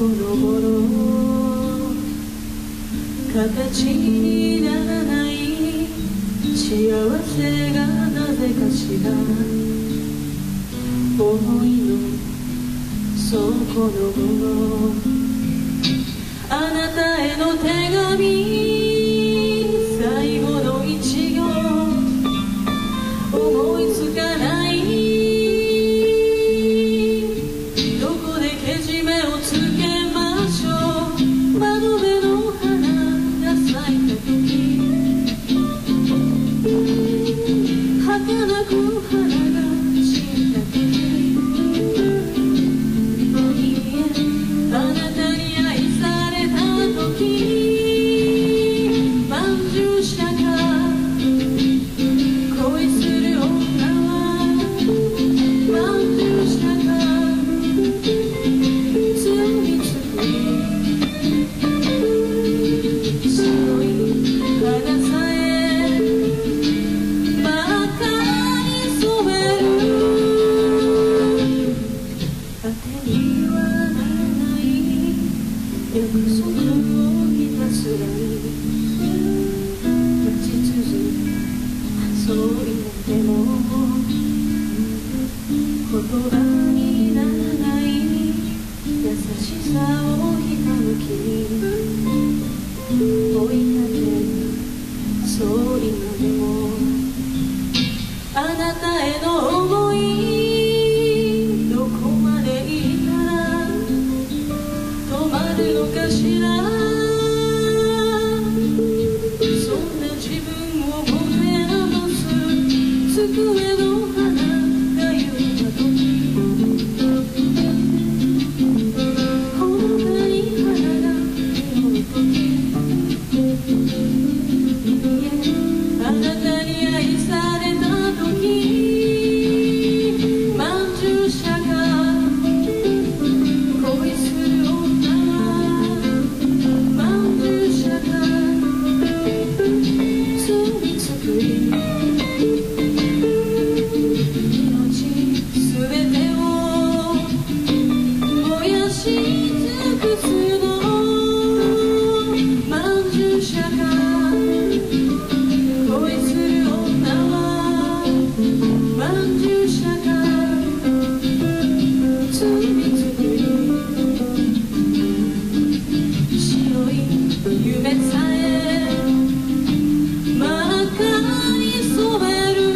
この頃形にならない幸せがなぜかしら思いの底の頃あなたへの手紙最後の一行思いつかないどこでけじめをつけましょう窓辺の花が咲いた時儚く花が散った時もういいえあなたに愛された時満足したか恋する女は満足したか罪作り白い花さえ真っ赤に染める当てにはならない約束をひたすらに待ち続けそう言っても言葉にならない優しさをひたむきに追いかけるそう今でもあなたへの想いどこまでいったら止まるのかしらそんな自分を持て余す机の花が揺れた時ほのかに花が拾う時あなたに愛された時満足したか恋する女は満足したか罪作り命すべてを燃やし尽くすの満足したか恋する女は満足したか罪作り白い夢さえ真っ赤に染める